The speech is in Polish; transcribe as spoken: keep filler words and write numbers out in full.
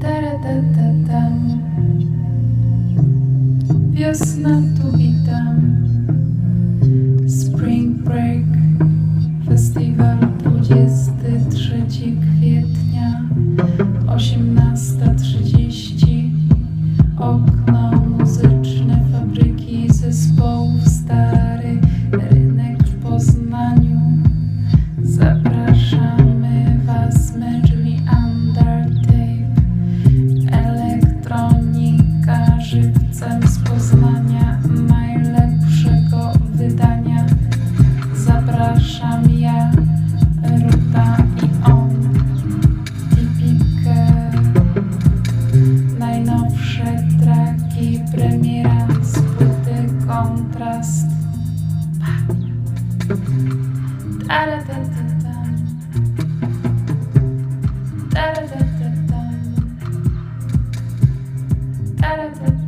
Taratatatam. Wiosna tu witam. Spring Break, festiwal dwudziestego trzeciego kwietnia, osiemnasta trzydzieści. Okno muzyczne, fabryki zespołów, stary rynek w Poznaniu. Zapraszamy was, medley Undertape, elektronika żywcem z Poznania, najlepszego wydania. Zapraszam ja, Ruta i on, Tipikę. Najnowsze traki, premiera z płyty Kontrast. Taratatatam. Taratatatam. Taratatatam.